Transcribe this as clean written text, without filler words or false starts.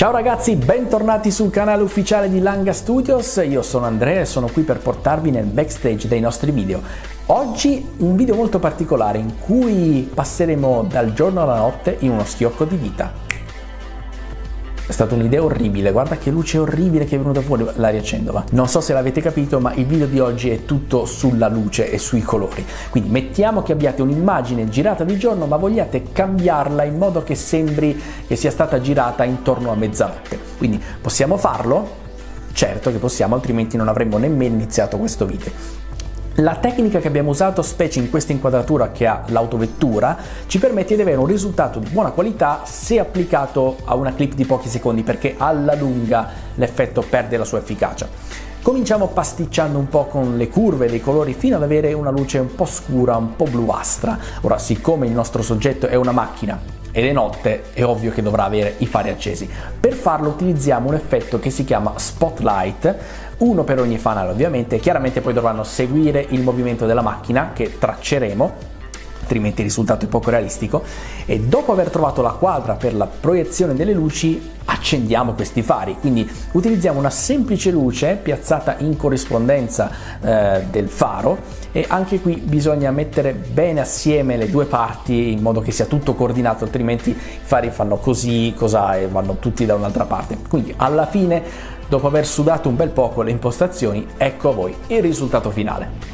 Ciao ragazzi, bentornati sul canale ufficiale di Langa Studios, io sono Andrea e sono qui per portarvi nel backstage dei nostri video. Oggi un video molto particolare in cui passeremo dal giorno alla notte in uno schiocco di dita. È stata un'idea orribile, guarda che luce orribile che è venuta fuori, la riaccendo va. Non so se l'avete capito, ma il video di oggi è tutto sulla luce e sui colori. Quindi mettiamo che abbiate un'immagine girata di giorno, ma vogliate cambiarla in modo che sembri che sia stata girata intorno a mezzanotte. Quindi possiamo farlo? Certo che possiamo, altrimenti non avremmo nemmeno iniziato questo video. La tecnica che abbiamo usato, specie in questa inquadratura che ha l'autovettura, ci permette di avere un risultato di buona qualità se applicato a una clip di pochi secondi, perché alla lunga l'effetto perde la sua efficacia. Cominciamo pasticciando un po' con le curve dei colori fino ad avere una luce un po' scura, un po' bluastra. Ora, siccome il nostro soggetto è una macchina ed è notte, è ovvio che dovrà avere i fari accesi. Per farlo utilizziamo un effetto che si chiama Spotlight, uno per ogni fanale ovviamente. Chiaramente poi dovranno seguire il movimento della macchina che tracceremo, altrimenti il risultato è poco realistico, e dopo aver trovato la quadra per la proiezione delle luci accendiamo questi fari. Quindi utilizziamo una semplice luce piazzata in corrispondenza del faro, e anche qui bisogna mettere bene assieme le due parti in modo che sia tutto coordinato, altrimenti i fari fanno così, cos'ha e vanno tutti da un'altra parte. Quindi alla fine, dopo aver sudato un bel poco le impostazioni, ecco a voi il risultato finale.